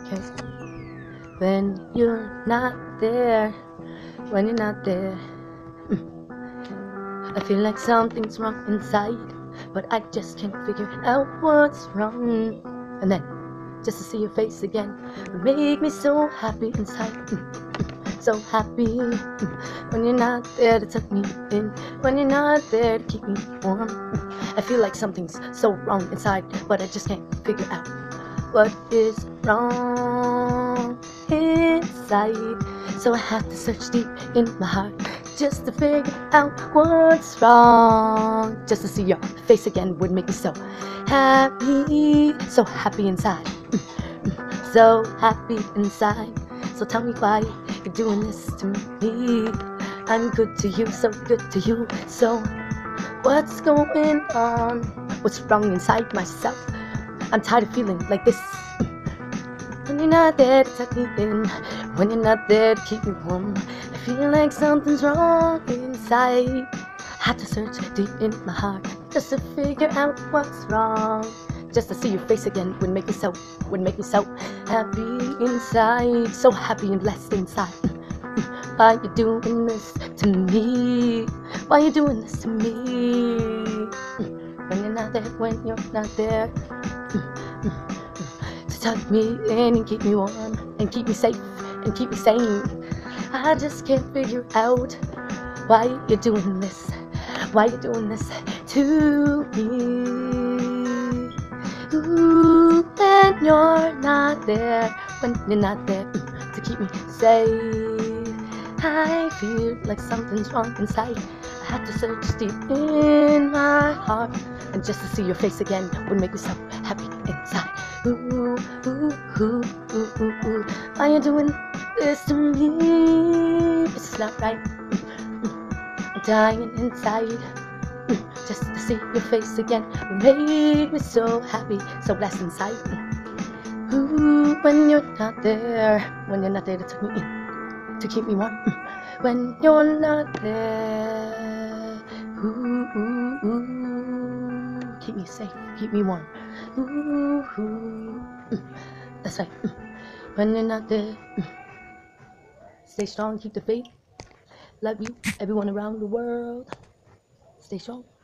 Okay. When you're not there, when you're not there, I feel like something's wrong inside, but I just can't figure out what's wrong. And then, just to see your face again would make me so happy inside. So happy when you're not there to tuck me in, when you're not there to keep me warm. I feel like something's so wrong inside, but I just can't figure out what is wrong inside. So I have to search deep in my heart just to figure out what's wrong. Just to see your face again would make me so happy inside. So happy inside. So tell me why you're doing this to me. I'm good to you, so good to you. So what's going on? What's wrong inside myself? I'm tired of feeling like this. When you're not there to tuck me in, when you're not there to keep me warm, I feel like something's wrong inside. I had to search deep in my heart just to figure out what's wrong. Just to see your face again would make me so happy inside, so happy and blessed inside. Why you doing this to me? Why you doing this to me? When you're not there, when you're not there, to tuck me in and keep me warm and keep me safe and keep me sane. I just can't figure out why you're doing this. Why you doing this to me? Ooh, when you're not there, when you're not there to keep me safe, I feel like something's wrong inside. I have to search deep in my heart, and just to see your face again would make me so happy inside. Ooh, ooh, ooh, ooh, ooh, ooh. Why you doing this to me? It's not right. I'm dying inside. Just to see your face again would make me so happy, so blessed inside. Ooh, when you're not there, when you're not there to tuck me in, to keep me warm. When you're not there, ooh, ooh, ooh, keep me safe, keep me warm. Ooh, ooh. That's right. When you're not there, stay strong, keep the faith. Love you, everyone around the world. Stay strong.